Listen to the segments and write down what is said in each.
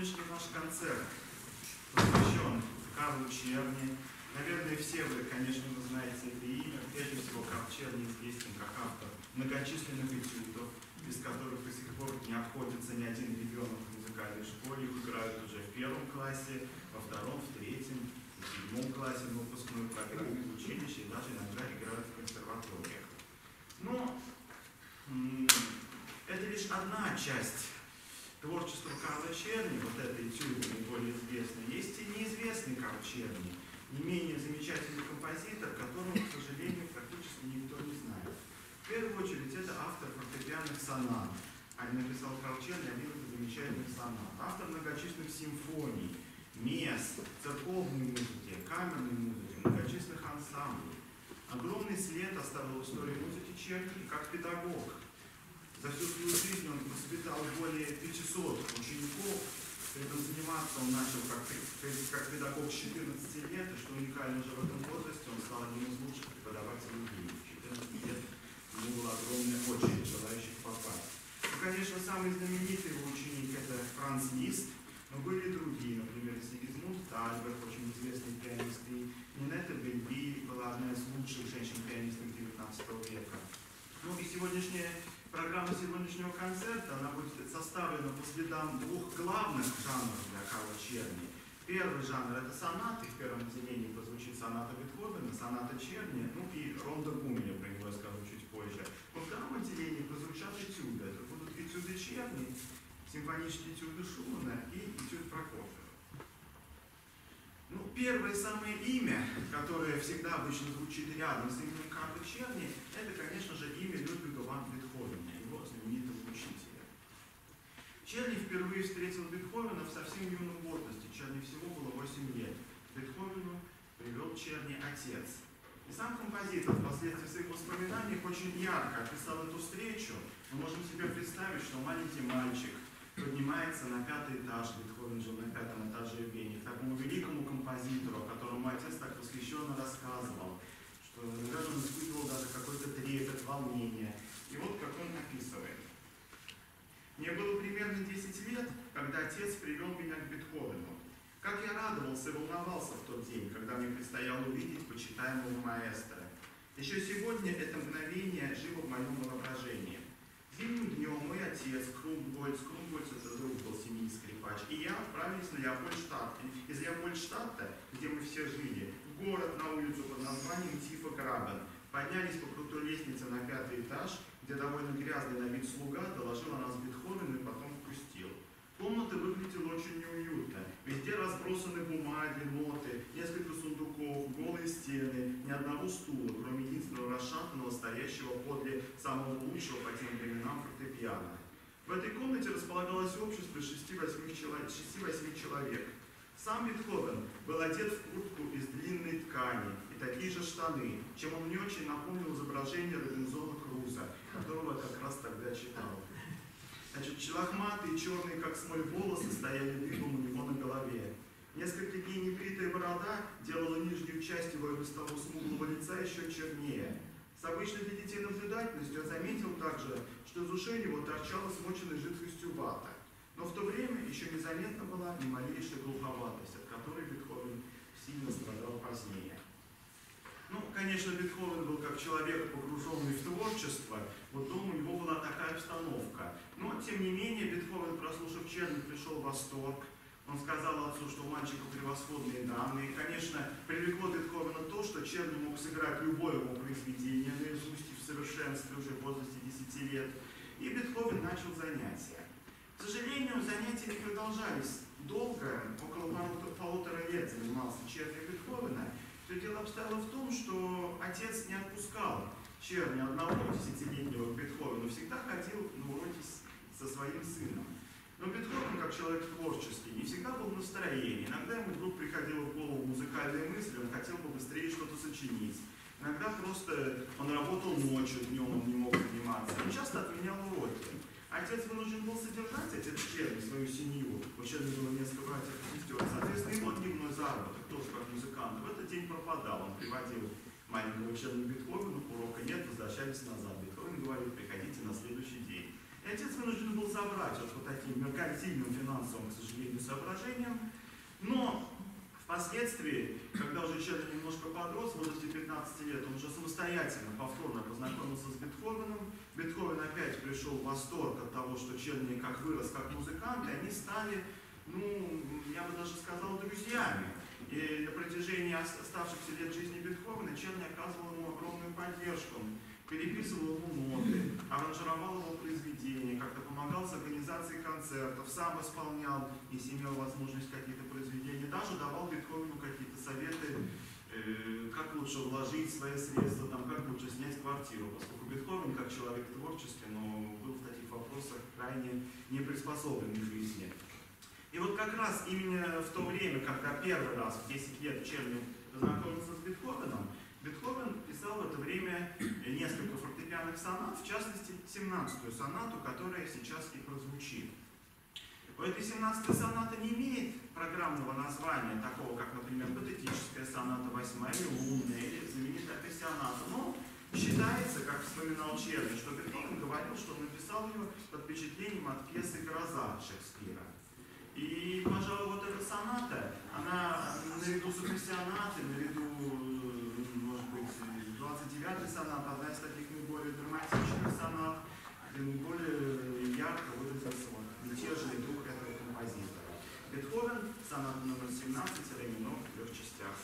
Сегодняшний наш концерт посвящен Карлу Черни. Наверное, все вы, конечно, знаете это имя. Прежде всего, Карл Черни известен как автор многочисленных этюдов, без которых до сих пор не обходится ни один ребенок в музыкальной школе. Их играют уже в первом классе, во втором, в третьем, в седьмом классе на выпускной программе в училище и даже иногда играют в консерваториях. Но это лишь одна часть творчества Карла Черни, вот этой этюды наиболее известной. Есть и неизвестный Карл Черни, не менее замечательный композитор, которого, к сожалению, практически никто не знает. В первую очередь, это автор фортепианных сонат. Написал Карл Черни 11 замечательных сонат. Автор многочисленных симфоний, мест, церковной музыки, камерной музыки, многочисленных ансамблей. Огромный след оставил в истории музыки Черни как педагог. За всю свою жизнь он воспитал более 500 учеников. При этом заниматься он начал как педагог с 14 лет, и что уникально уже в этом возрасте, он стал одним из лучших преподавателей в мире. В 14 лет ему была огромная очередь желающих попасть. Ну, конечно, самый знаменитый его ученик — это Франц Лист, но были и другие, например, Сигизмунд Тальберг, очень известный пианист, и Нинетта Бельби была одна из лучших женщин-пианисток XIX века. Ну и программа сегодняшнего концерта, она будет составлена по следам двух главных жанров для Карла Черни. Первый жанр — это сонаты. В первом отделении прозвучит соната Бетховена, соната Черни, ну и ронда Гумеля, про него я скажу чуть позже. Во втором отделении прозвучат этюды. Это будут этюды Черни, симфонические этюды Шумана и этюд Прокофьева. Ну, первое самое имя, которое всегда обычно звучит рядом с именем Карла Черни, это, конечно же, имя Людвига ван Бетховена, его знаменитого учителя. Черни впервые встретил Бетховена в совсем юном возрасте. Черни всего было 8 лет. Бетховену привел Черни отец. И сам композитор впоследствии в своих воспоминаниях очень ярко описал эту встречу. Мы можем себе представить, что маленький мальчик поднимается на 5-й этаж, Бетховен жил на 5-м этаже в Вене, к такому великому композитору, о котором мой отец так восхищенно рассказывал, что иногда он испытывал даже какой-то трепет, волнение. И вот как он описывает. Мне было примерно 10 лет, когда отец привел меня к Бетховену. Как я радовался и волновался в тот день, когда мне предстояло увидеть почитаемого маэстро. Еще сегодня это мгновение живо в моем воображении. Зимним днем мой отец, Крумгольц это друг был семьи скрипач, и я отправились на Леопольдштадт. Из Леопольдштадта, где мы все жили, в город на улицу под названием Тифа-Грабен. Поднялись по крутой лестнице на 5-й этаж, где довольно грязный на вид слуга доложил о нас Бетховену и потом впустил. Комната выглядела очень неуютно. Везде разбросаны бумаги, ноты, несколько сундуков, голые стены, ни одного стула, кроме единственного расшатанного, стоящего подле самого лучшего по тем временам фортепиано. В этой комнате располагалось общество 6-8 человек. Сам Бетховен был одет в куртку из длинной ткани и такие же штаны, чем он мне очень напомнил изображение Робинзона Круза, которого я как раз тогда читал. Значит, лохматые, черные, как смоль, волосы стояли дыбом у него на голове. Несколько дней небритая борода делала нижнюю часть его без того смуглого лица еще чернее. С обычной для детей наблюдательностью я заметил также, что из ушей у него торчала смоченной жидкостью вата. Но в то время еще незаметна была ни малейшая глуховатость, от которой Бетховен сильно страдал позднее. Ну, конечно, Бетховен был как человек, погруженный в творчество, вот дома у него была такая обстановка. Но, тем не менее, Бетховен, прослушав Черни, пришел в восторг. Он сказал отцу, что у мальчика превосходные данные. И, конечно, привлекло Бетховена то, что Черни мог сыграть любое его произведение наизусть и в совершенстве уже в возрасте 10 лет. И Бетховен начал занятия. К сожалению, занятия не продолжались долго, около полутора лет занимался Черни Бетховена. Все дело обстояло в том, что отец не отпускал Черни одного 10-летнего к Бетховену, всегда ходил на уроки со своим сыном. Но Бетховен, как человек творческий, не всегда был в настроении. Иногда ему вдруг приходила в голову музыкальная мысль, он хотел бы быстрее что-то сочинить. Иногда просто он работал ночью, днем он не мог заниматься. Он часто отменял уроки. Отец вынужден был содержать, отец Черни, свою семью. У Черни было несколько братьев и сестер. Соответственно, его дневной заработок, тоже как музыкант, в этот день пропадал. Он приводил маленького Черни Бетховену, урока нет, возвращались назад. Бетховен говорит: приходите на следующий день. И отец вынужден был забрать вот по таким меркантильным финансовым, к сожалению, соображениям. Но впоследствии, когда уже Черни немножко подрос, в возрасте 15 лет, он уже самостоятельно, повторно познакомился с Бетховеном. Бетховен опять пришел в восторг от того, что Черни как вырос, как музыкант, и они стали, ну, я бы даже сказал, друзьями. И на протяжении оставшихся лет жизни Бетховена Черни оказывал ему огромную поддержку. Он переписывал ему ноты, аранжировал его произведения, как-то помогал с организацией концертов, сам исполнял, если имел возможность какие-то произведения, даже давал Бетховену какие-то советы, как лучше вложить свои средства, там, как лучше снять квартиру, поскольку Бетховен, как человек творческий, но был в таких вопросах крайне не приспособлен к жизни. И вот как раз именно в то время, когда первый раз в 10 лет Черни познакомился с Бетховеном, Бетховен писал в это время несколько фортепианных сонат, в частности 17-ю сонату, которая сейчас и прозвучит. У этой 17-й сонаты не имеет программного названия, такого как, например, патетическая соната 8 или лунная, или знаменитая пассионата, но считается, как вспоминал Черни, что Бетховен говорил, что он написал ее под впечатлением от пьесы «Гроза» Шекспира. И, пожалуй, вот эта соната, она наряду с пассионатой, наряду, может быть, 29-й сонат, одна из таких наиболее драматичных сонат, где наиболее ярко выразился мятежный дух этого композитора. Бетховен, соната номер 17, ре минор в 3 частях.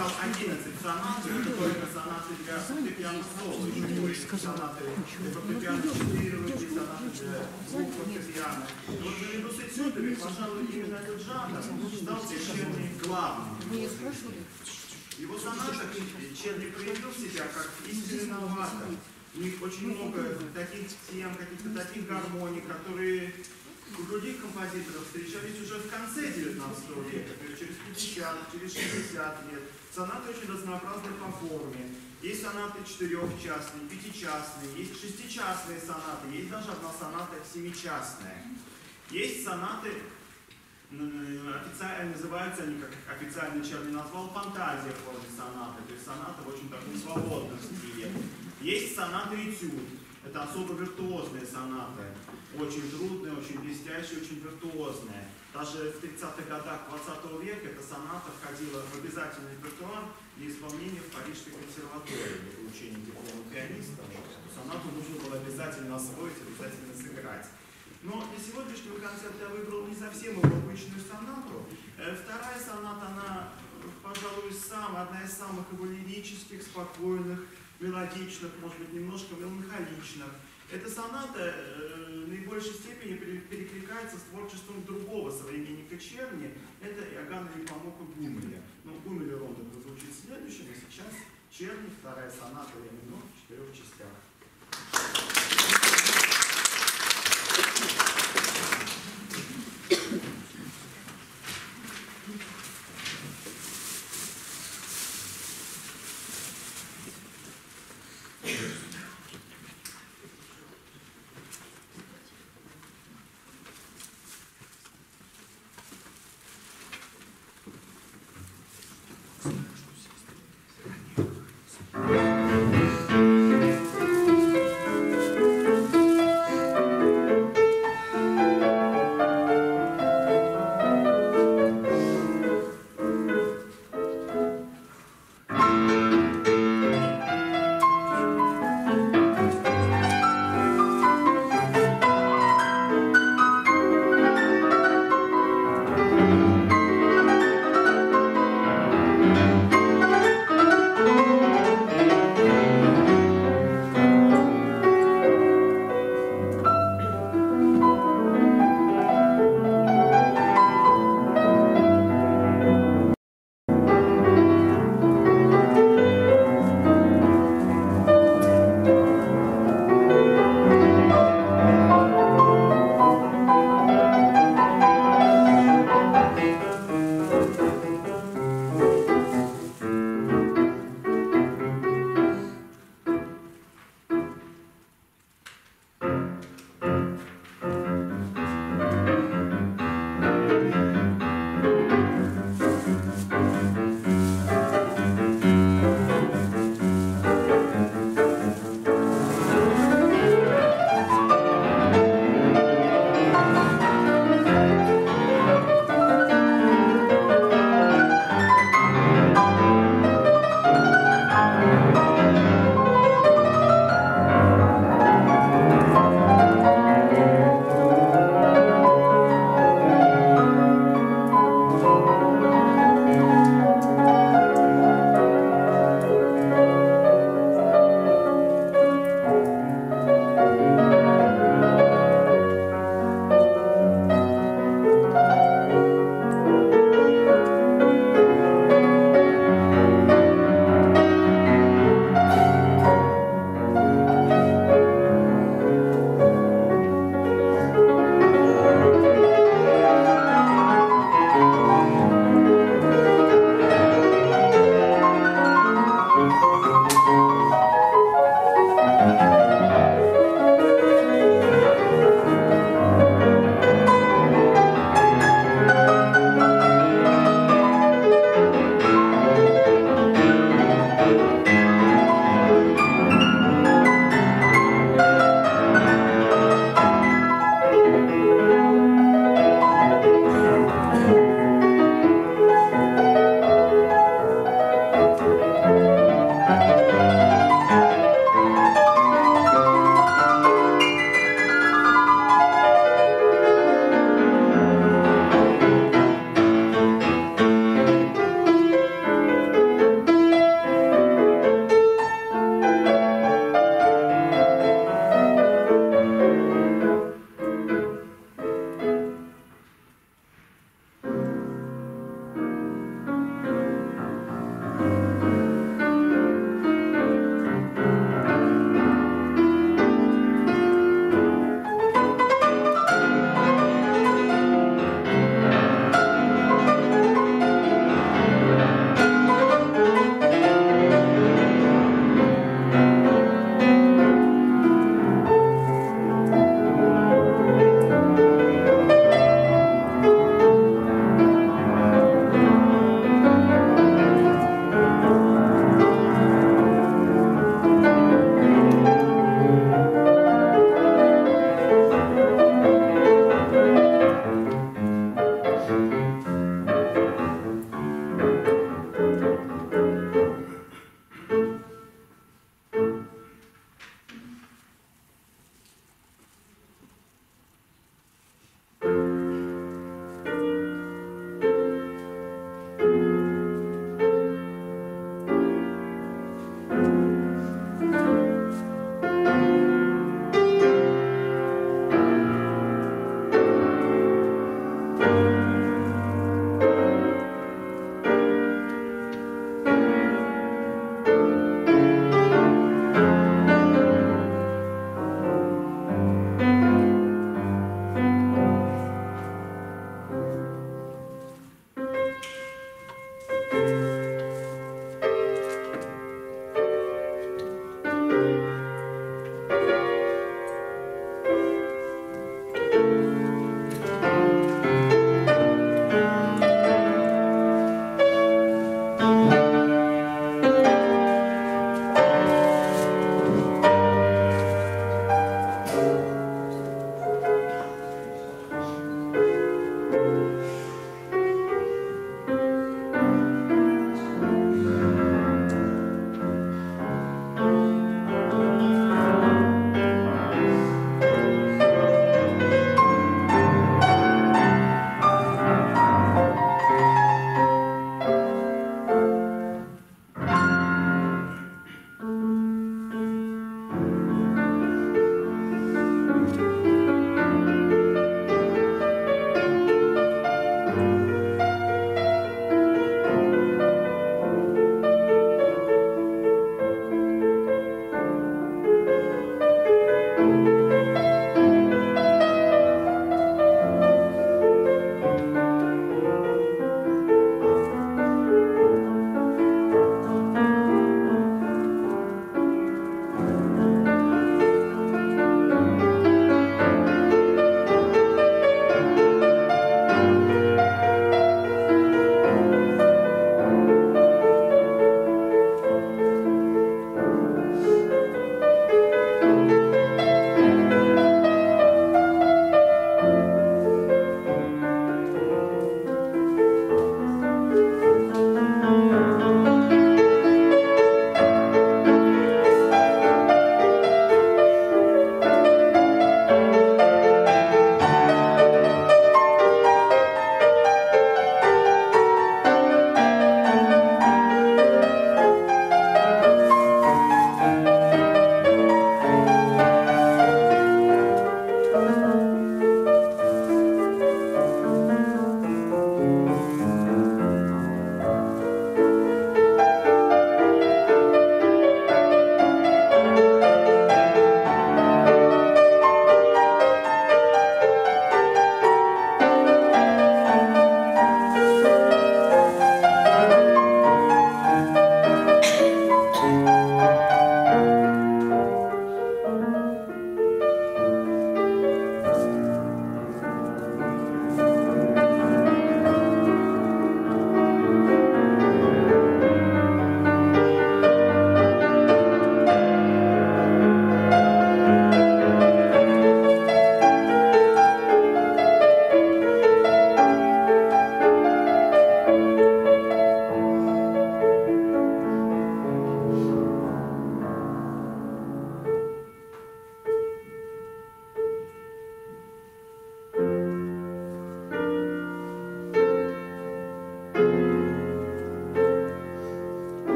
сказал 11 сонат, это только сонаты для фортепиано соло, еще не есть сонаты для фортепиано 4 руки, сонаты для двух фортепиано. Вот наряду с этюдами, пожалуй, именно этот жанр стал для Черни главным. В его сонатах Черни проявил себя как истинный новатор. У них очень много таких тем, каких-то таких гармоний, которые у других композиторов встречались уже в конце 19 века, то есть через 50, через 60 лет. Сонаты очень разнообразны по форме. Есть сонаты четырехчастные, пятичастные, есть шестичастные сонаты, есть даже одна соната семичастная. Есть сонаты, официально называются они, как официально Черни назвал, фантазия в форме сонаты, то есть соната в очень таком свободном стиле. Есть сонаты этюд, это особо виртуозные сонаты. Очень трудная, очень блестящая, очень виртуозная. Даже в 30-х годах 20 века эта соната входила в обязательный репертуар для исполнения в Парижской консерватории для получения диплома пианиста. Эту сонату нужно было обязательно освоить, обязательно сыграть. Но для сегодняшнего концерта я выбрал не совсем его обычную сонату. Вторая соната, она, пожалуй, одна из самых его лирических, спокойных, мелодичных, может быть, немножко меланхоличных. Эта соната в наибольшей степени перекликается с творчеством другого современника Черни, это Иоганна Непомука Гумиля. Но Гумиля рода прозвучит следующим, а сейчас Черни, вторая соната ля минор в 4 частях.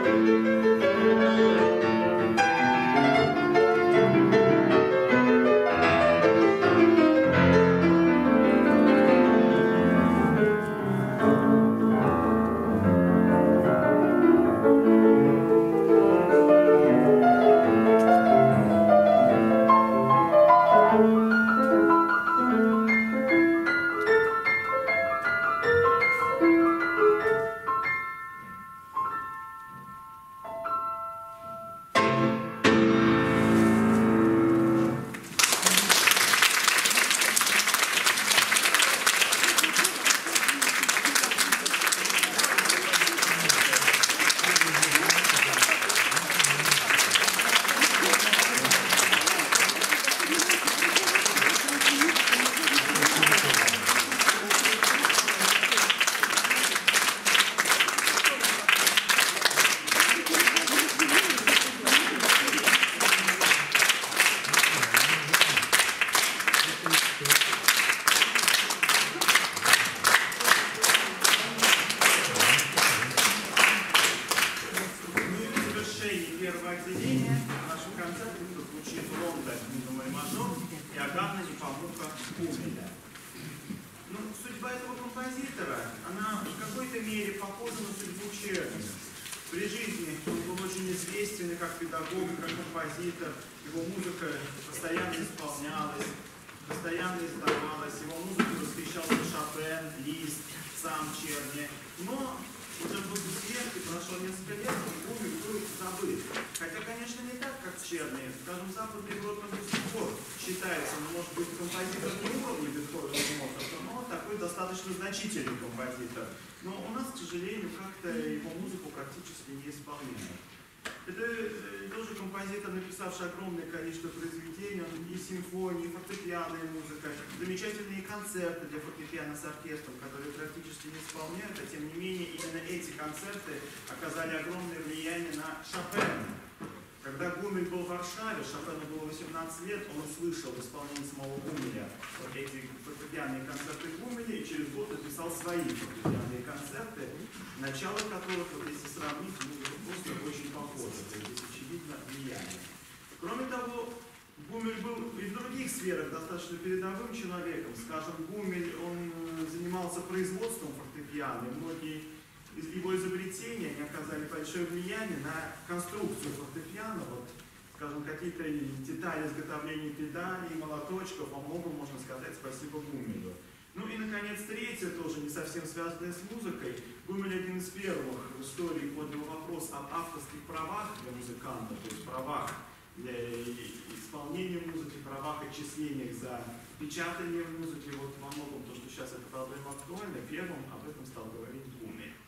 Написавший огромное количество произведений, и симфонии, и фортепианная музыка, замечательные концерты для фортепиано с оркестром, которые практически не исполняют, а тем не менее именно эти концерты оказали огромное влияние на Шопена. Когда Гумиль был в Варшаве, Шопену было 18 лет, он услышал в исполнении самого Гумиля вот эти фортепианные концерты Гумиля, и через год написал свои фортепианные концерты, начало которых, вот если сравнить, просто очень похоже, то есть здесь очевидно влияние. Кроме того, Гумиль был и в других сферах достаточно передовым человеком. Скажем, Гумиль, он занимался производством фортепиано, и многие из его изобретений они оказали большое влияние на конструкцию фортепиано. Вот, скажем, какие-то детали изготовления педалей, молоточков, во многом можно сказать спасибо Гумилю. Ну и, наконец, третье, тоже не совсем связанное с музыкой. Гумиль один из первых в истории поднял вопрос об авторских правах для музыканта, то есть правах для исполнения музыки, правах отчисления за печатание музыки. Вот во многом то, что сейчас эта проблема актуальна, первым об этом стал говорить Гумиль.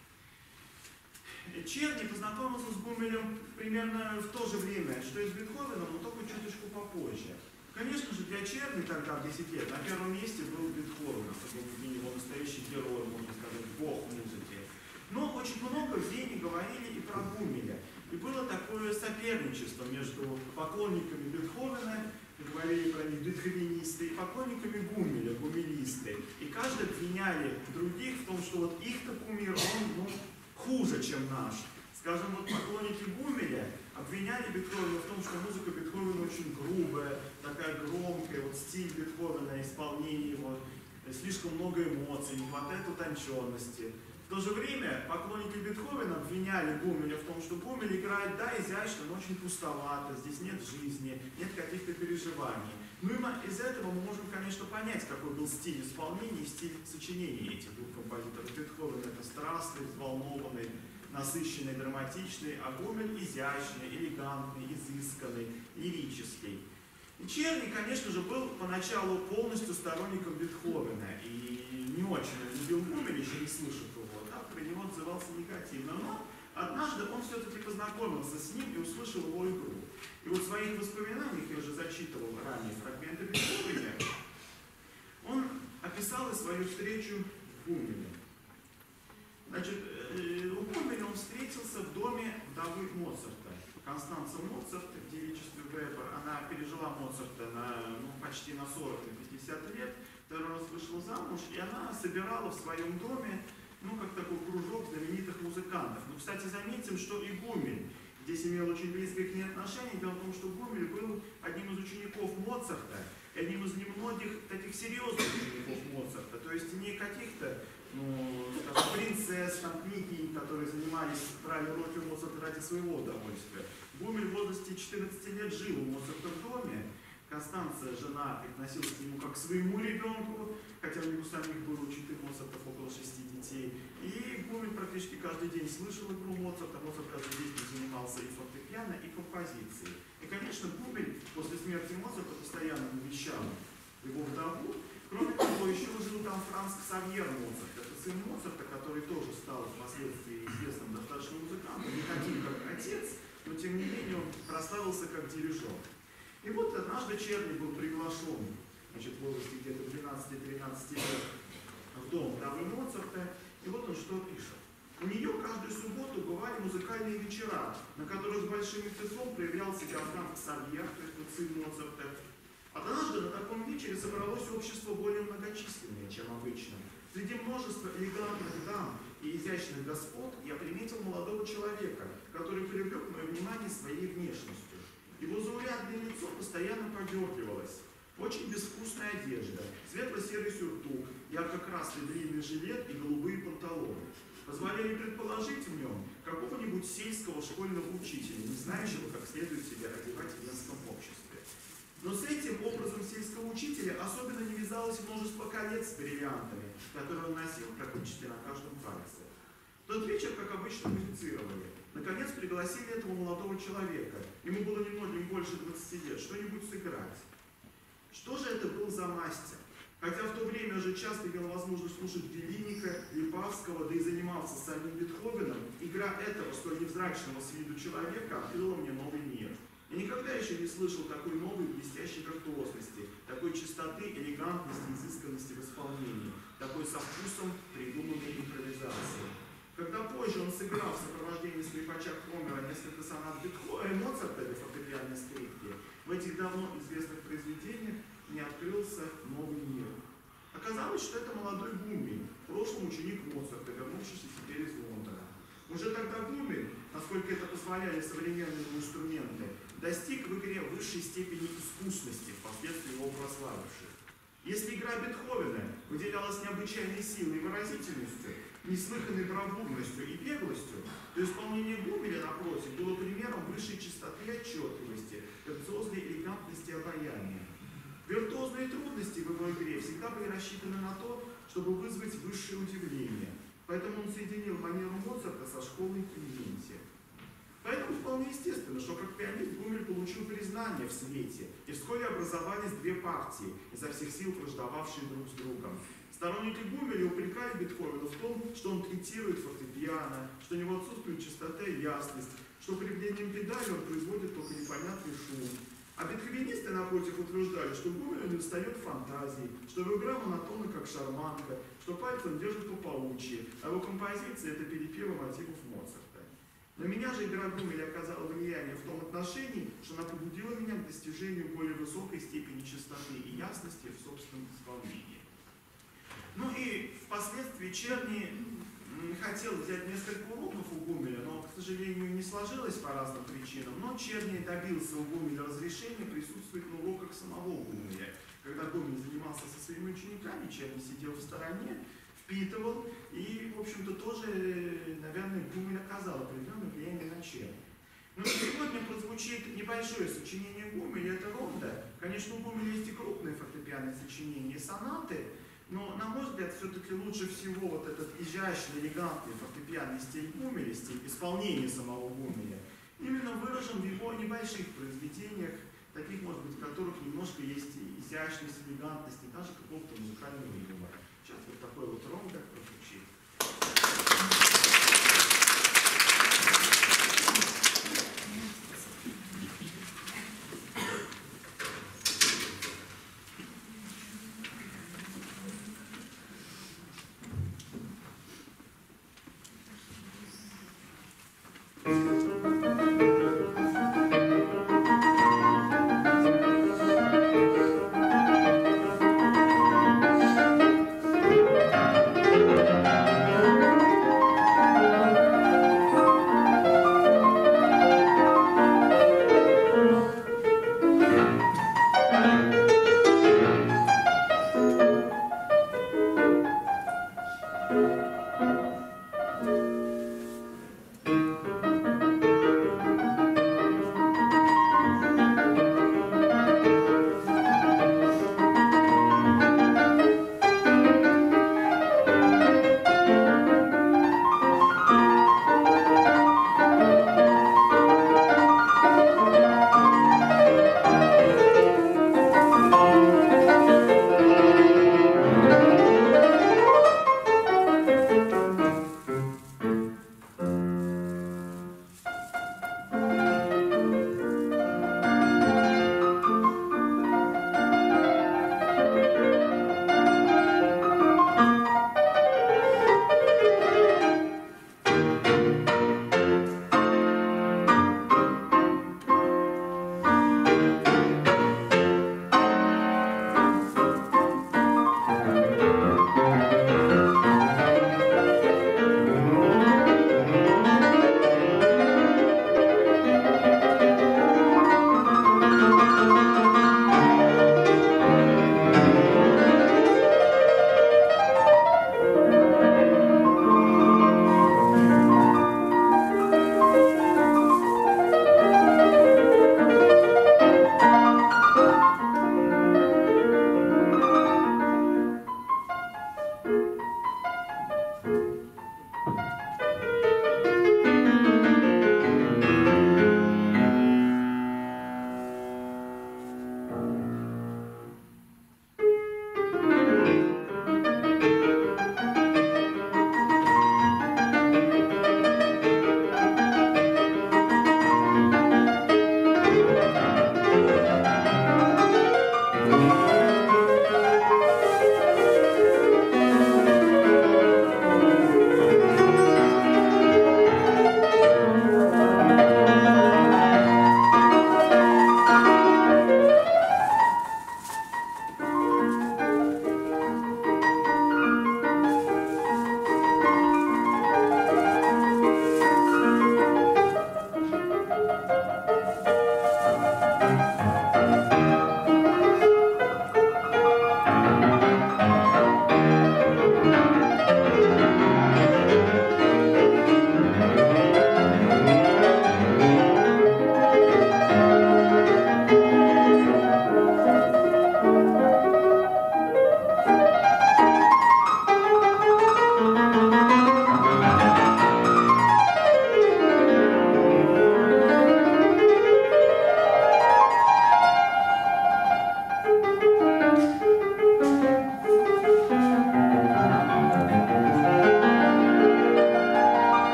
Черни познакомился с Гумилем примерно в то же время, что и с Бетховеном, но только чуточку попозже. Конечно же, для Черни тогда, в 10 лет, на первом месте был Бетховен, его настоящий герой, можно сказать, бог музыки. Но очень много в Вене говорили и про Гумиля. И было такое соперничество между поклонниками Бетховена, говорили про них бетховенисты, и поклонниками Гумиля, гумилисты. И каждый обвиняли других в том, что вот их-то кумир, он хуже, чем наш. Скажем, вот поклонники Гумиля обвиняли Бетховена в том, что музыка Бетховена очень грубая, такая громкая, вот стиль Бетховена, исполнение его, слишком много эмоций, не хватает утонченности. В то же время поклонники Бетховена обвиняли Гумиля в том, что Гумиль играет, да, изящно, но очень пустовато, здесь нет жизни, нет каких-то переживаний. Ну и из этого мы можем, конечно, понять, какой был стиль исполнения и стиль сочинения этих двух композиторов. Бетховен — это страстный, взволнованный, насыщенный, драматичный, а Гумиль изящный, элегантный, изысканный, лирический. И Черни, конечно же, был поначалу полностью сторонником Бетховена и не очень любил Гумиля, еще не слышав его, да, про него отзывался негативно. Но однажды он все-таки познакомился с ним и услышал его игру. И вот в своих воспоминаниях, я уже зачитывал ранее фрагменты Бетховена, он описал и свою встречу с Гумилем. Значит, у Гумиля он встретился в доме вдовы Моцарта. Констанца Моцарт, в девичестве Вебер, она пережила Моцарта почти на 40-50 лет, второй раз вышла замуж, и она собирала в своем доме ну, как такой кружок знаменитых музыкантов. Но, кстати, заметим, что и Гумиль здесь имел очень близкое к ней отношение. Дело в том, что Гумиль был одним из учеников Моцарта, и одним из немногих таких серьезных учеников Моцарта, то есть не каких-то, ну, скажем, принцесс, там, княгинь, которые занимались, брали уроки у Моцарта ради своего удовольствия. Гумиль в возрасте 14 лет жил у Моцарта в доме. Констанция, жена, относилась к нему как к своему ребенку, хотя у него самих было у читы Моцартов около 6 детей. И Гумиль практически каждый день слышал игру Моцарта. Моцарт каждый день занимался и фортепиано, и композицией. И, конечно, Гумиль после смерти Моцарта постоянно навещал его вдову. Кроме того, еще жил там Франц Ксавьер Моцарт. Это сын Моцарта, который тоже стал впоследствии известным достаточно музыкантом, не таким, как отец, но тем не менее он прославился как дирижер. И вот однажды Черни был приглашен, значит, в возрасте где-то 12-13 лет в дом вдовы Моцарта, и вот он что пишет. У нее каждую субботу бывали музыкальные вечера, на которых с большим энтузиазмом проявлял себя Франц Ксавьер, то есть вот сын Моцарта. Однажды на таком вечере собралось общество более многочисленное, чем обычно. Среди множества элегантных дам и изящных господ я приметил молодого человека, который привлек мое внимание своей внешностью. Его заурядное лицо постоянно подергивалось. Очень безвкусная одежда, светло-серый сюртук, ярко-красный длинный жилет и голубые панталоны позволяли предположить в нем какого-нибудь сельского школьного учителя, не знающего, как следует себя одевать в венском обществе. Но с этим образом сельского учителя особенно не вязалось множество колец с бриллиантами, которые он носил практически на каждом пальце. В тот вечер, как обычно, музицировали. Наконец пригласили этого молодого человека. Ему было немногим больше 20 лет. Что-нибудь сыграть. Что же это был за мастер? Хотя в то время уже часто имел возможность слушать Белиника, Липавского, да и занимался самим Бетховеном, игра этого столь невзрачного с виду человека открыла мне новый мир. Я никогда еще не слышал такой новой блестящей виртуозности, такой чистоты, элегантности, изысканности в исполнении, такой со вкусом придуманной импровизации. Когда позже он сыграл в сопровождении скрипача Кромера несколько сонат Моцарта для фортепианной скрипки, в этих давно известных произведениях не открылся новый мир. Оказалось, что это молодой Гумиль, в прошлом ученик Моцарта, вернувшийся теперь из Лондона. Уже тогда Гумиль, насколько это позволяли современные инструменты, достиг в игре высшей степени искусности, впоследствии его прославивших. Если игра Бетховена выделялась необычайной силой и выразительностью, неслыханной бравурностью и беглостью, то исполнение Гумиля, напротив, было примером высшей чистоты и отчетливости, грациозной элегантности и обаяния. Виртуозные трудности в его игре всегда были рассчитаны на то, чтобы вызвать высшее удивление. Поэтому он соединил манеру Моцарта со школой Клементи. Поэтому вполне естественно, что как пианист Гумиль получил признание в свете, и вскоре образовались две партии, изо всех сил враждовавшие друг с другом. Сторонники Гумиля упрекали Бетховена в том, что он третирует фортепиано, что у него отсутствует чистота и ясность, что привлением педали он производит только непонятный шум. А бетховенисты, напротив, утверждали, что Гумилю недостает фантазии, что его игра монотонна, как шарманка, что пальцы он держит по паучьи, а его композиция — это перепевы мотивов Моцарта. На меня же игра Гумиля оказала влияние в том отношении, что она побудила меня к достижению более высокой степени чистоты и ясности в собственном исполнении. Ну и впоследствии Черни хотел взять несколько уроков у Гумиля, но, к сожалению, не сложилось по разным причинам. Но Черни добился у Гумиля разрешения присутствовать на уроках самого Гумиля. Когда Гумиль занимался со своими учениками, Черни сидел в стороне, впитывал, и, в общем-то, тоже, наверное, Гумиль оказал определенное влияние на Черни. Но сегодня прозвучит небольшое сочинение Гумиля, это ронда. Конечно, у Гумиля есть и крупные фортепианные сочинения, сонаты, но, на мой взгляд, все-таки лучше всего вот этот изящный, элегантный фортепианный стиль Гумиля, стиль исполнения самого Гумиля, именно выражен в его небольших произведениях, таких, может быть, в которых немножко есть изящность, элегантность, и даже какого-то музыкального юмора. Сейчас вот такой вот ронда прозвучит.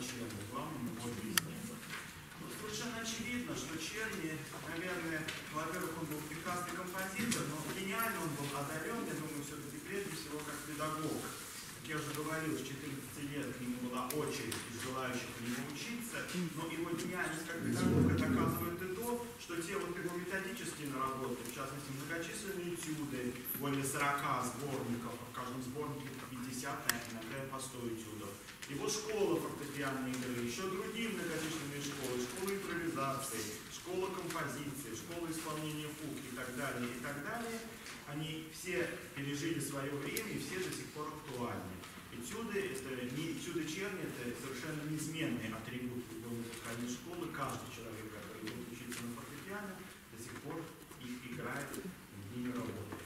Черни, главным его объяснением. Ну, совершенно очевидно, что Черни, наверное, во-первых, он был прекрасный композитор, но гениально он был одарен, я думаю, все-таки прежде всего как педагог. Как я уже говорил, с 14 лет к нему была очередь из желающих у него учиться, но его гениальность как педагога доказывает и то, что те вот его методические наработки, в частности, многочисленные этюды, более 40 сборников, в каждом сборнике 50, иногда по 100 этюдов. Его школа фортепианной игры, еще другие многочисленные школы, школа импровизации, школа композиции, школа исполнения фуг и так далее, они все пережили свое время и все до сих пор актуальны. Этюды Черни, это совершенно неизменный атрибут любой музыкальной школы. Каждый человек, который будет учиться на фортепиано, до сих пор их играет, в ними работает.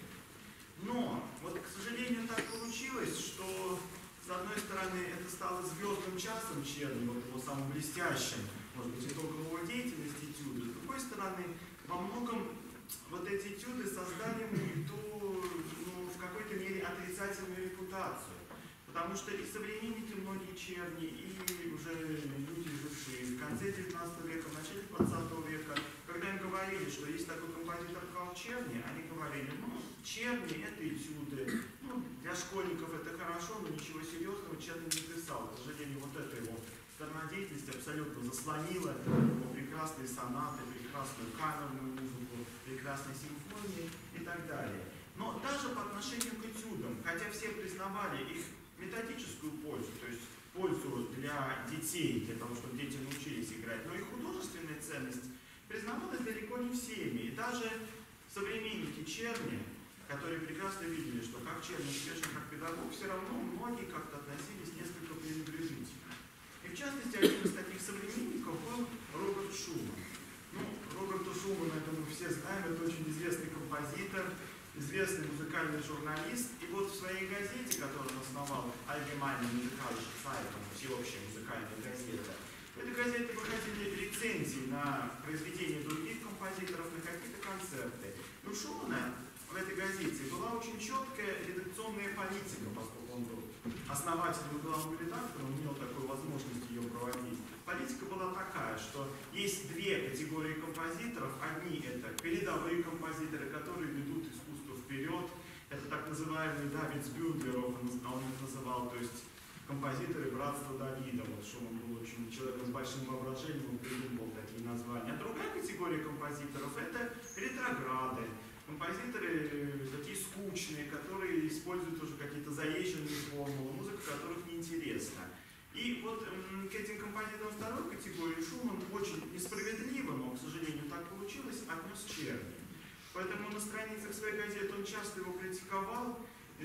Но, вот, к сожалению, так получилось, что, с одной стороны, это стало звездным часом Черни, вот его самым блестящим, может быть, итогом его деятельности этюды. С другой стороны, во многом вот эти этюды создали ему ту, в какой-то мере отрицательную репутацию. Потому что и современники многие Черни, и уже люди, жившие в конце 19 века, в начале 20 века, когда им говорили, что есть такой композитор, как Черни, они говорили, Черни это этюды, для школьников это хорошо, но ничего серьезного Черни не писал. К сожалению, вот эта его сторона деятельности абсолютно заслонила его прекрасные сонаты, прекрасную камерную музыку, прекрасные симфонии и так далее. Но даже по отношению к этюдам, хотя все признавали их методическую пользу, то есть пользу для детей, для того, чтобы дети научились играть, но и художественная ценность признавалась далеко не всеми. И даже современники Черни, которые прекрасно видели, что как Черни успешен как педагог, все равно многие как-то относились несколько пренебрежительно. И в частности, один из таких современников был Роберт Шуман. Роберта Шумана, это мы все знаем, это очень известный композитор, известный музыкальный журналист, и вот в своей газете, которую он основал, Allgemeine Musikalische Zeitung, всеобщая музыкальная газета, в этой газете выходили рецензии на произведения других композиторов, на какие-то концерты. И у Шумана в этой газете была очень четкая редакционная политика, поскольку он был основателем и главным редактором, он имел такую возможность ее проводить. Политика была такая, что есть две категории композиторов. Одни это передовые композиторы, которые ведут искусство вперед. Это так называемый Давид Бюндлер, он их называл, то есть композиторы братства Давида. Вот Шуман был очень человеком с большим воображением, он придумал такие названия. А другая категория композиторов это ретрограды. Композиторы такие скучные, которые используют уже какие-то заезженные формулы, музыка которых неинтересна. И вот к этим композиторам второй категории Шуман очень несправедливо, но, к сожалению, так получилось, отнес Черни. Поэтому на страницах своей газеты он часто его критиковал,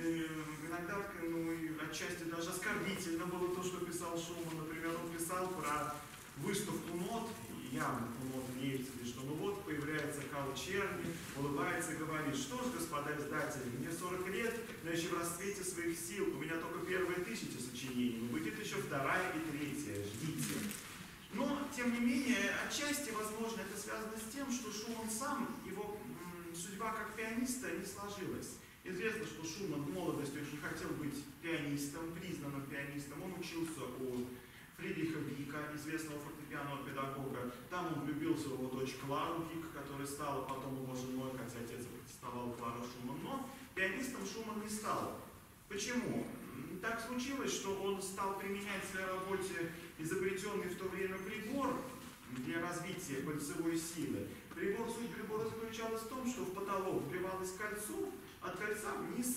иногда, отчасти даже оскорбительно было то, что писал Шуман. Например, он писал про выставку нот, явно нот имеется в виду, что вот появляется Карл Черни, улыбается и говорит, что ж, господа издатели, мне 40 лет, но еще в расцвете своих сил, у меня только первые 1000 сочинений, но будет еще вторая и третья, ждите. Но, тем не менее, отчасти, возможно, это связано с тем, что Шуман сам, его судьба как пианиста не сложилась. Известно, что Шуман в молодости очень хотел быть пианистом, признанным пианистом. Он учился у Фридриха Вика, известного фортепианного педагога. Там он влюбился в его дочь Клару Вик, которая стала потом его женой, хотя отец протестовал Клару Шуман. Но пианистом Шуман не стал. Почему? Так случилось, что он стал применять в своей работе изобретенный в то время прибор для развития пальцевой силы. Суть прибора заключалась в том, что в потолок вбивалось кольцо, от кольца вниз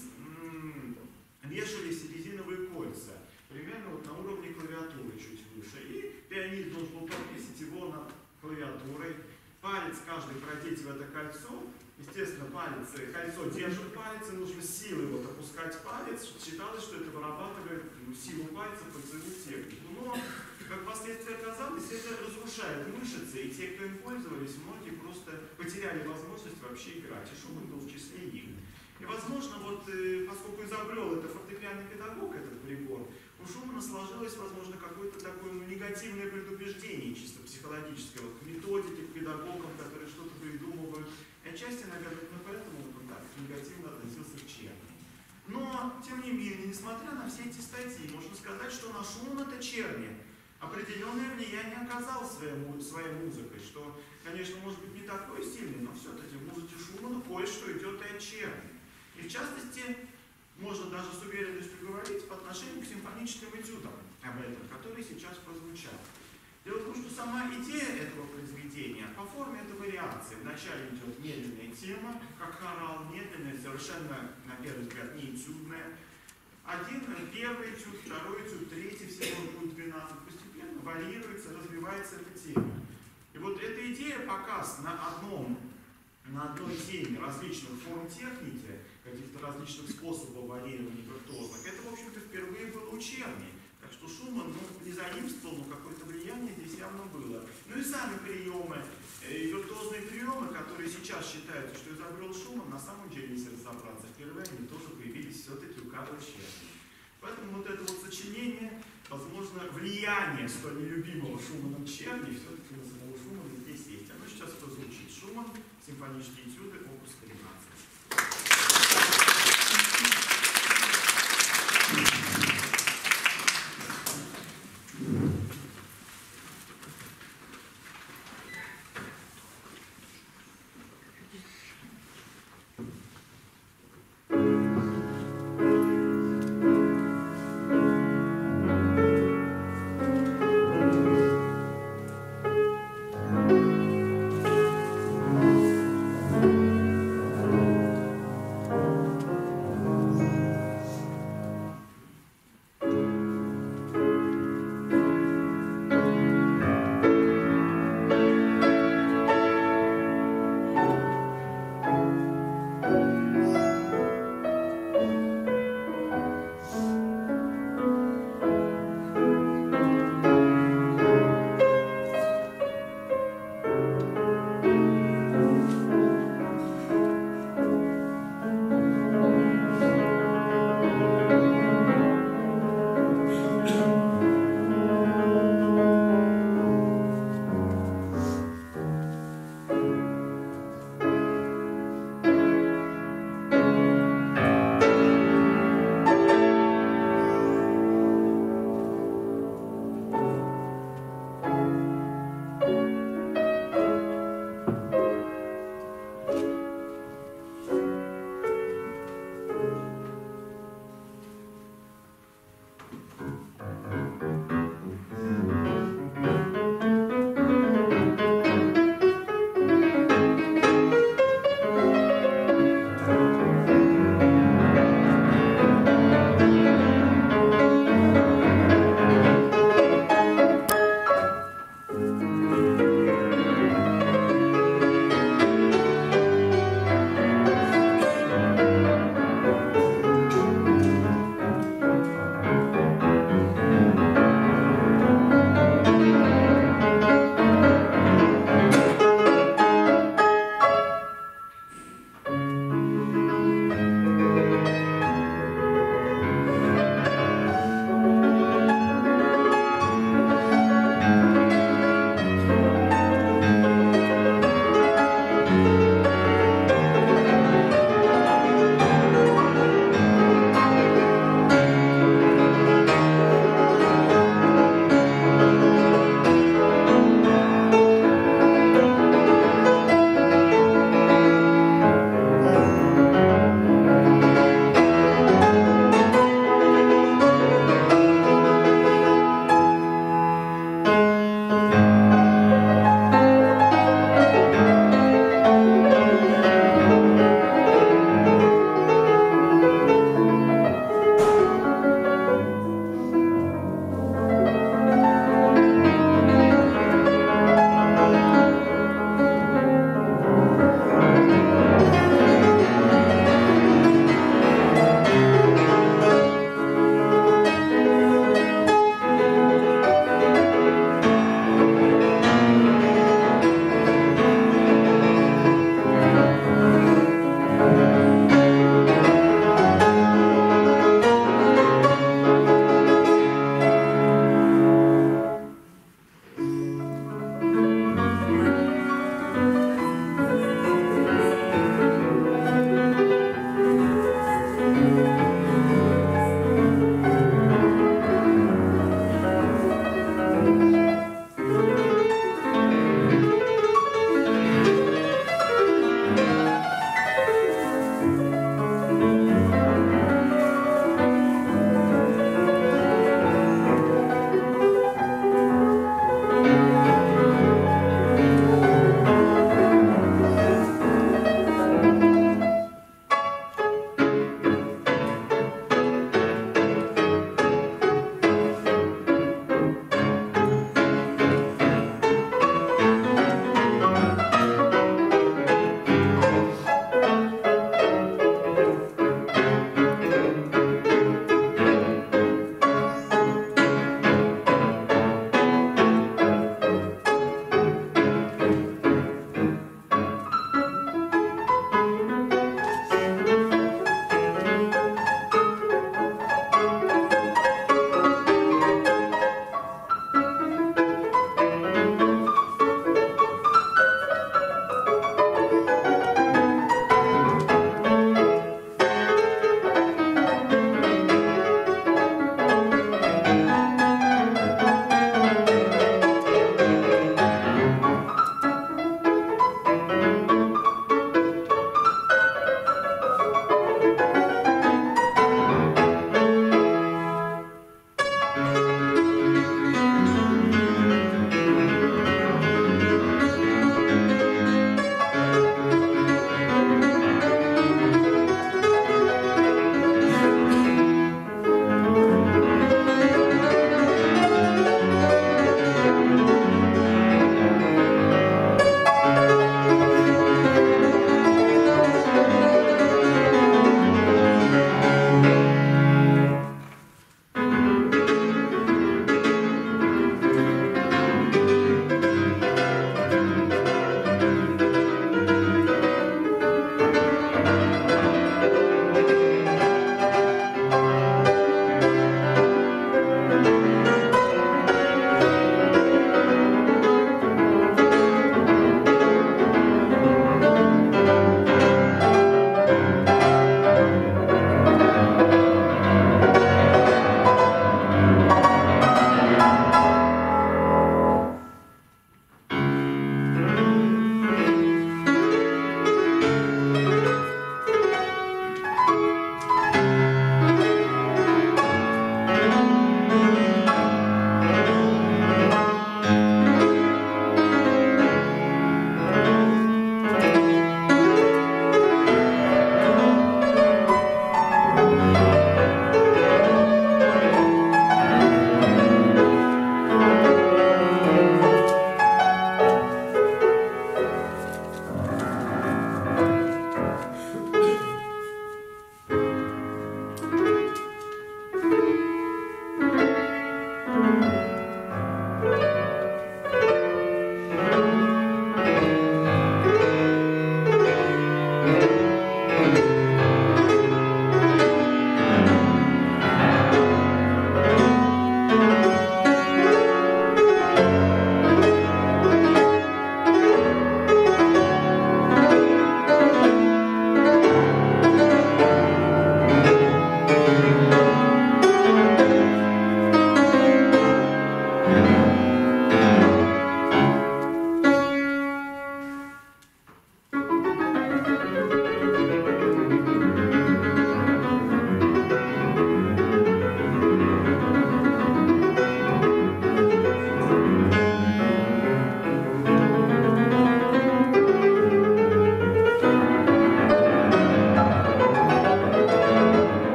вешались резиновые кольца, примерно вот на уровне клавиатуры чуть выше. И пианист должен был повесить его над клавиатурой, палец каждый продеть в это кольцо. Естественно, кольцо держит палец, и нужно силой вот опускать палец. Считалось, что это вырабатывает силу пальца, пальцевую технику. Но, как впоследствии оказалось, это разрушает мышцы, и те, кто им пользовались, многие просто потеряли возможность вообще играть. И Шуман был в числе них. И, возможно, поскольку изобрел это фортепианный педагог, этот прибор, у Шумана сложилось, возможно, какое-то такое негативное предубеждение, чисто психологическое, к методике, к педагогам, которые что-то придумывают. И отчасти, наверное, поэтому он так негативно относился к Черни. Но, тем не менее, несмотря на все эти статьи, можно сказать, что на Шумана-то Черни определенное влияние оказал своей музыкой, что, конечно, может быть не такой сильный, но все-таки в музыке Шумана кое-что идет и от Черни. И в частности, можно даже с уверенностью говорить по отношению к симфоническим этюдам об этом, которые сейчас прозвучат. Дело в том, что сама идея этого произведения по форме это вариации. Вначале идет медленная тема, как хорал, медленная, совершенно, на первый взгляд, не этюдная. Первый этюд, второй этюд, третий, всего будет 12. Постепенно варьируется, развивается эта тема. И вот эта идея показ на одной теме различных форм техники, каких-то различных способов варьирования виртуозных, это, в общем-то, впервые было у Черни. Так что Шуман не заимствовал, но какое-то влияние здесь явно было. Ну и сами приемы, виртуозные приемы, которые сейчас считаются, что изобрел Шуман, на самом деле, если разобраться, впервые они тоже появились все-таки у Карла Черни. Поэтому вот это вот сочинение, возможно, влияние столь нелюбимого Шуманом Черни, все-таки на самого Шумана здесь есть. Оно сейчас прозвучит. Шуман, симфонические этюды, опус 13.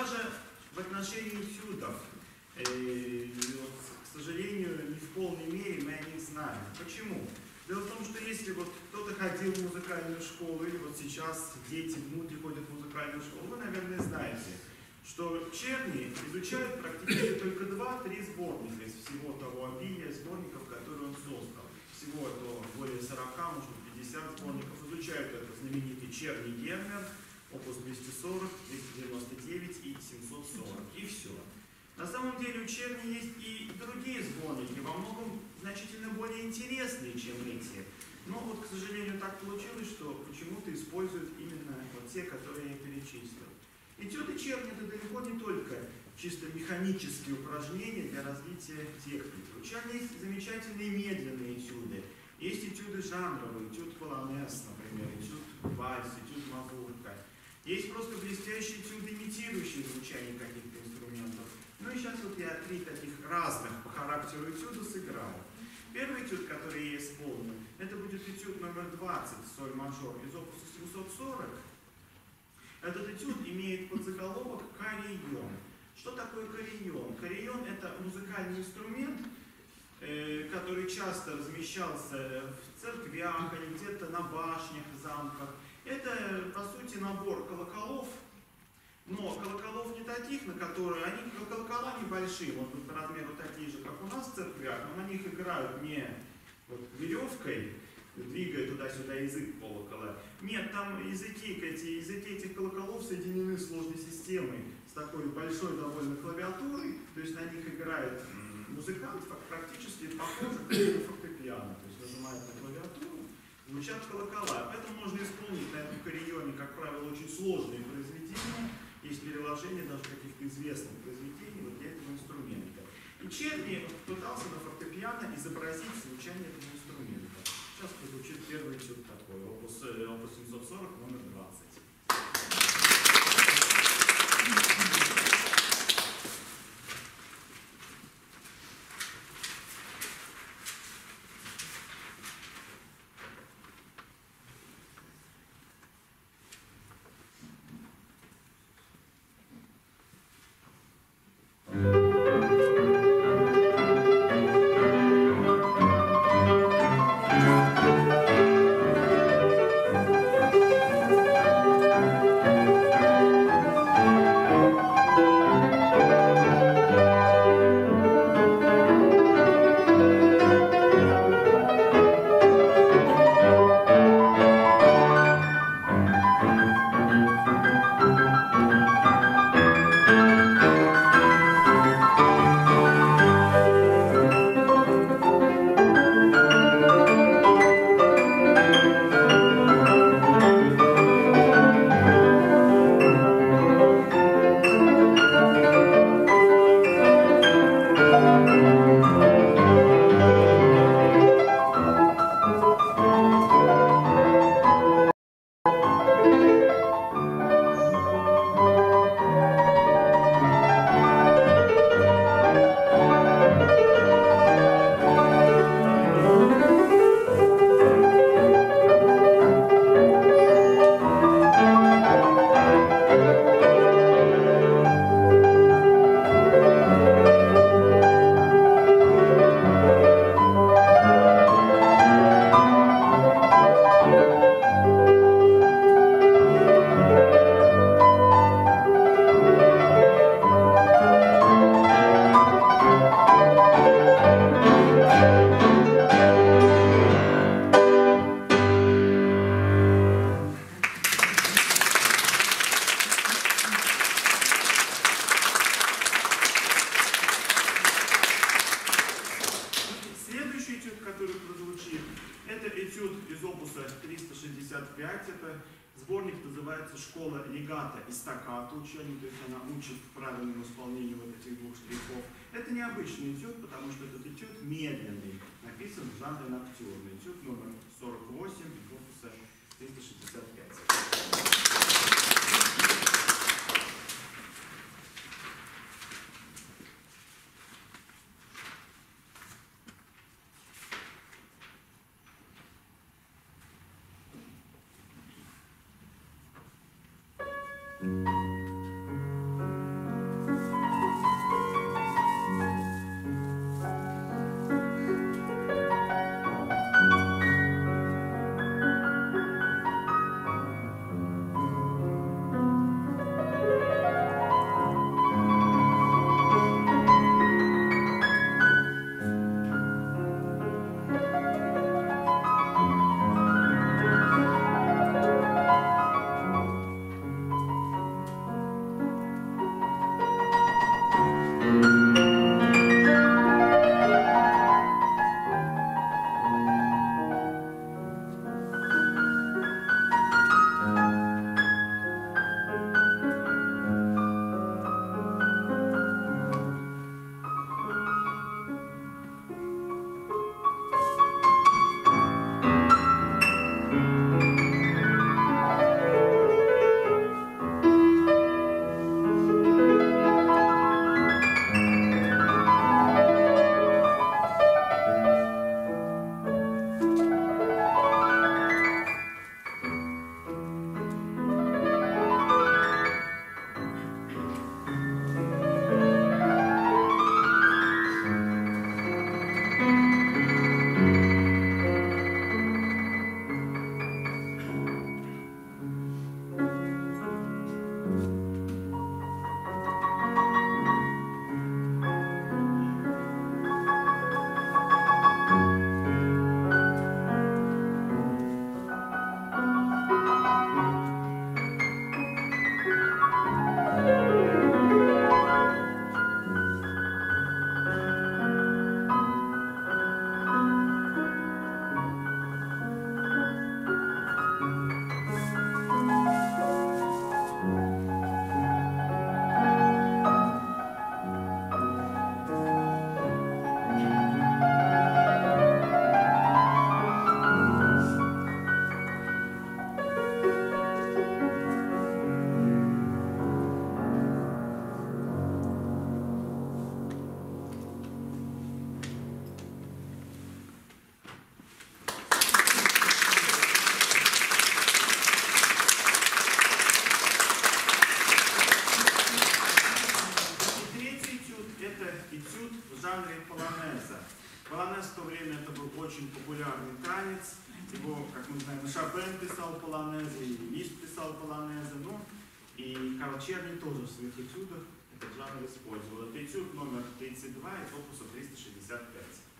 даже в отношении этюдов, вот, к сожалению, не в полной мере мы о них знаем. Почему? Дело в том, что если вот кто-то ходил в музыкальную школу, или вот сейчас дети, внуки ходят в музыкальную школу, вы, наверное, знаете, что Черни изучают практически только 2-3 сборника из всего того обилия сборников, которые он создал. Всего это более 40, может быть 50 сборников. Изучают это знаменитый Черни Гермер, опус 240, 299 и 740. И все. На самом деле у Черни есть и другие сборники, во многом значительно более интересные, чем эти. Но вот, к сожалению, так получилось, что почему-то используют именно вот те, которые я перечислил. Этюды Черни — это далеко не только чисто механические упражнения для развития техники. У Черни есть замечательные медленные этюды. Есть этюды жанровые, этюд полонез, например, этюд вальс, этюд мазурка. Есть просто блестящие этюды, имитирующие звучание каких-то инструментов. Ну и сейчас вот я 3 таких разных по характеру этюда сыграл. Первый этюд, который я исполню, это будет этюд номер 20, соль мажор, из опуса 740. Этот этюд имеет подзаголовок «Карийон». Что такое карийон? Карийон — это музыкальный инструмент, который часто размещался в церквях или где-то на башнях, замках. Это, по сути, набор колоколов, но колоколов не таких, на которые, они колокола небольшие, вот по размеру такие же, как у нас в церквях, но на них играют не вот веревкой, двигая туда-сюда язык колокола. Нет, там языки этих колоколов соединены сложной системой, с такой большой довольно клавиатурой, то есть на них играет музыкант, практически похоже на фортепиано, то есть нажимает на клавиатуру, звучат колокола. Поэтому можно исполнить на этом карийоне, как правило, очень сложные произведения, есть переложение даже каких-то известных произведений вот для этого инструмента. И Черни пытался на фортепиано изобразить звучание этого инструмента. Сейчас прозвучит первый этюд такой, опус 740, номер 20. Школа легато и стаккато учения, то есть она учит правильному исполнению вот этих двух штрихов. Это необычный этюд, потому что этот этюд медленный, написан в жанре ноктюрный. Этюд номер 48 из опуса 365. очень популярный танец. Его, как мы знаем, Шопен писал полонезы, и Лист писал полонезы. Ну, и Карл Черни тоже в своих этюдах этот жанр использовал. Это этюд номер 32 из опуса 365.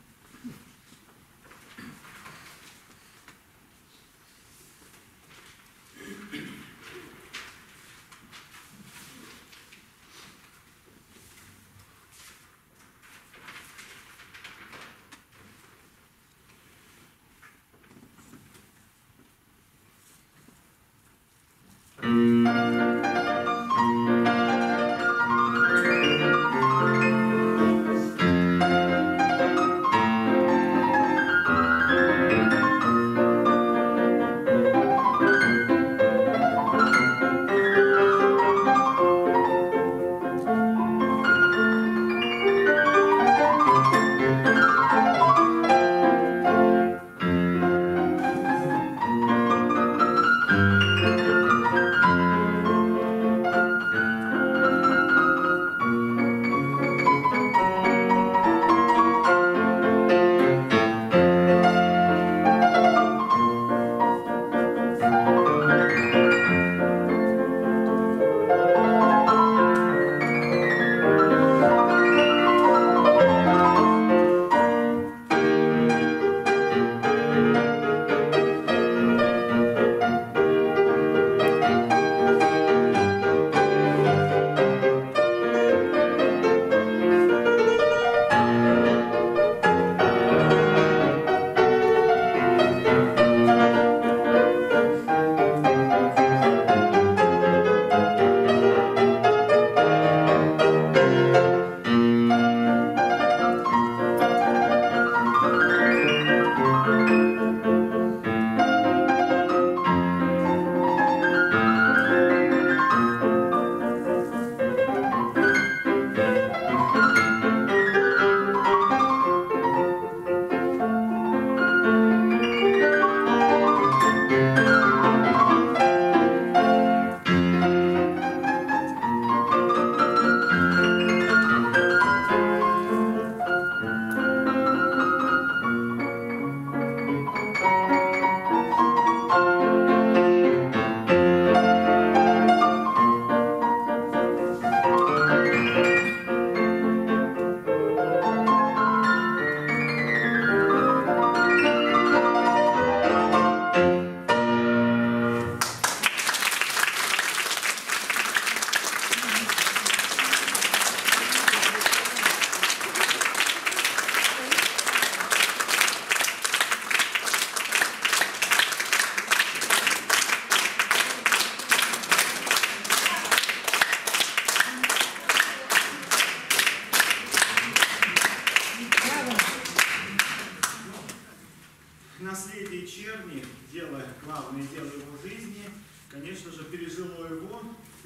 Наследие Черни, главное дело его жизни, конечно же, пережило его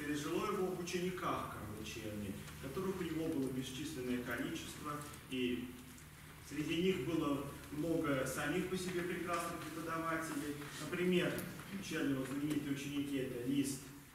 в учениках Карла Черни, которых у него было бесчисленное количество, и среди них было много самих по себе прекрасных преподавателей. Например, Черни, знаменитые ученики, это Лист,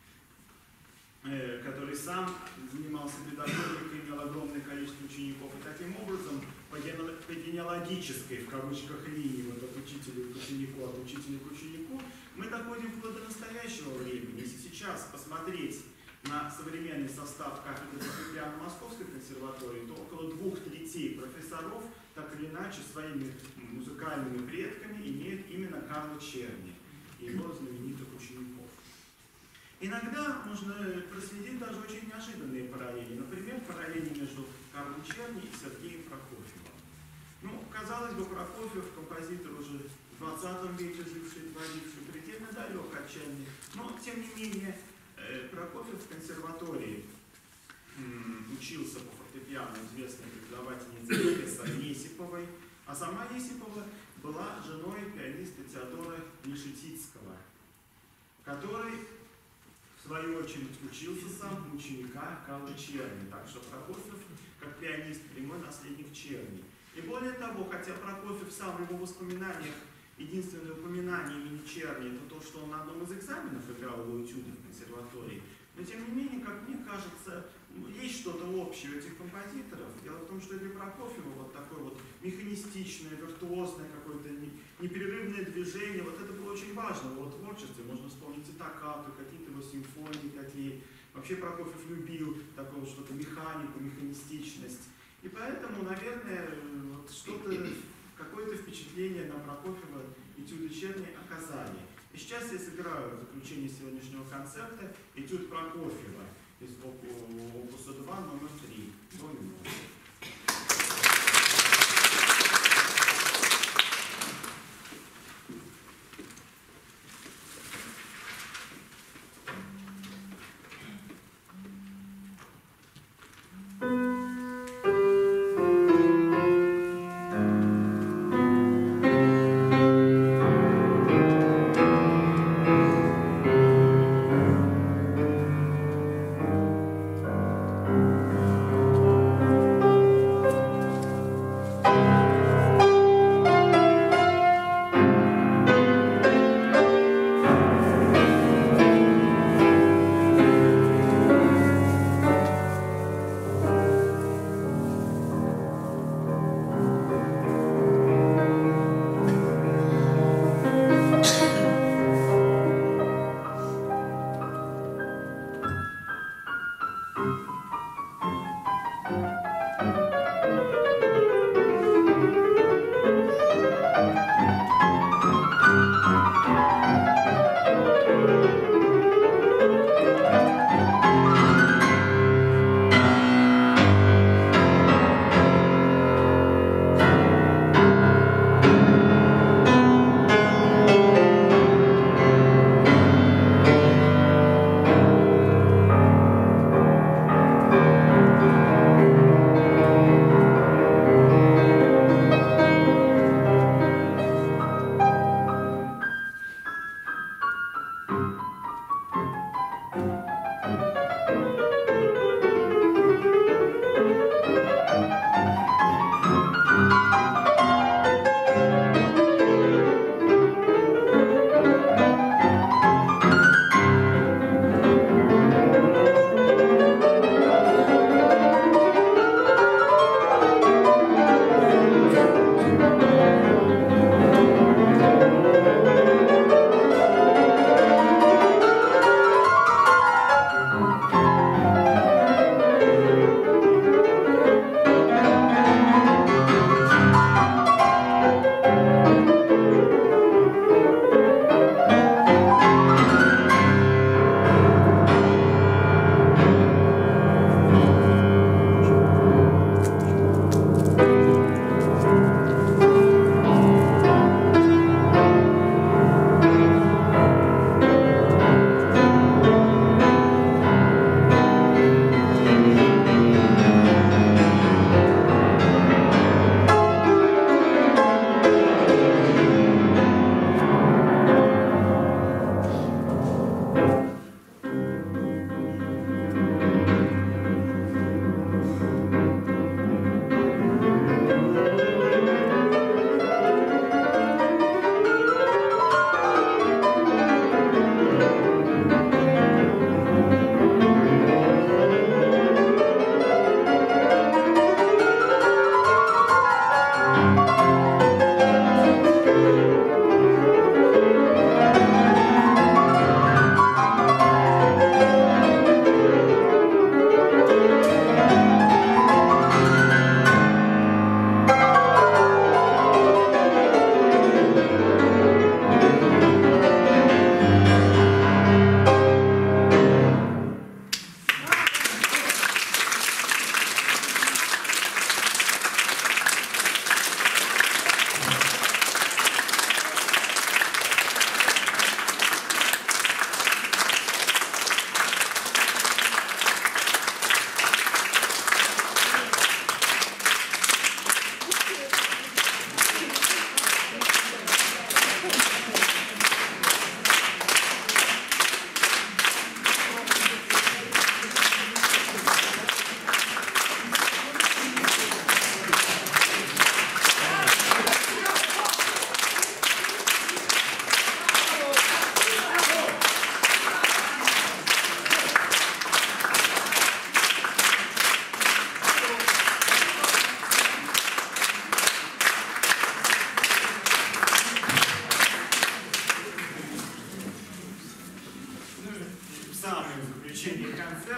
который сам занимался педагогикой, имел огромное количество учеников. И таким образом, по генеалогической, в кавычках, линии, вот от учителя к ученику, от учителя к ученику, мы доходим вплоть до настоящего времени. Если сейчас посмотреть на современный состав кафедры фортепиано Московской консерватории, то около 2/3 профессоров так или иначе своими музыкальными предками имеют именно Карла Черни и его знаменитых учеников. Иногда можно проследить даже очень неожиданные параллели. Например, параллели между Карлом Черни и Сергеем Прокофьевым. Ну, казалось бы, Прокофьев, композитор уже в 20 веке живший, творивший, предельно далек от Черни. Но, тем не менее, Прокофьев в консерватории учился по фортепиано известной преподавательнице Есиповой, а сама Есипова была женой пианиста Теодора Лишетицкого, который в свою очередь учился сам у ученика Карла Черни. Так что Прокофьев, как пианист, прямой наследник Черни. И более того, хотя Прокофьев сам в его воспоминаниях, единственное упоминание имени Черни, это то, что он на одном из экзаменов играл его этюды в консерватории. Но тем не менее, как мне кажется, есть что-то общее у этих композиторов. Дело в том, что для Прокофьева вот такое вот механистичное, виртуозное какое-то непрерывное движение, вот это было очень важно в его творчестве. Можно вспомнить и токкату, какие-то его симфонии такие. Вообще Прокофьев любил такое вот что-то механику, механистичность. И поэтому, наверное, вот что-то, какое-то впечатление на Прокофьева этюды Черни оказали. И сейчас я сыграю в заключение сегодняшнего концерта этюд Прокофьева из опуса 2, номер 3. До минуты.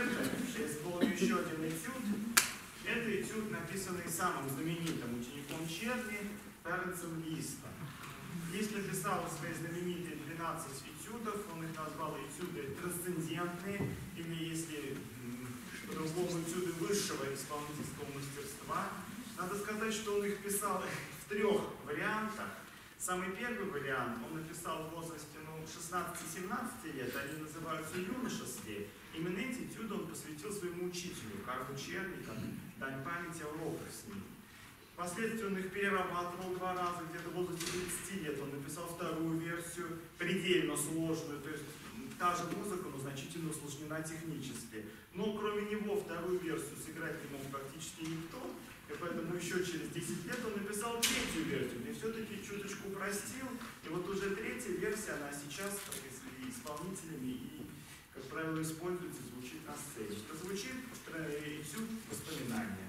Сейчас помню еще один этюд. Это этюд, написанный самым знаменитым учеником Черни, Ференцем Листом. Лист написал свои знаменитые 12 этюдов, он их назвал этюды трансцендентные, или, если по-другому, этюды высшего исполнительского мастерства. Надо сказать, что он их писал в 3 вариантах. Самый первый вариант он написал в возрасте 16-17 лет, они называются юношеские. Именно эти этюды он посвятил своему учителю, Карлу Черни, дань памяти о уроках с ним. Впоследствии он их перерабатывал 2 раза, где-то в возрасте 30 лет он написал 2-ю версию, предельно сложную, то есть та же музыка, но значительно усложнена технически. Но кроме него 2-ю версию сыграть не мог практически никто, и поэтому еще через 10 лет он написал 3-ю версию, и все-таки чуточку упростил, и вот уже 3-я версия, она сейчас, как если исполнителями и, как правило, используется, звучит на сцене. Это звучит этюд воспоминания.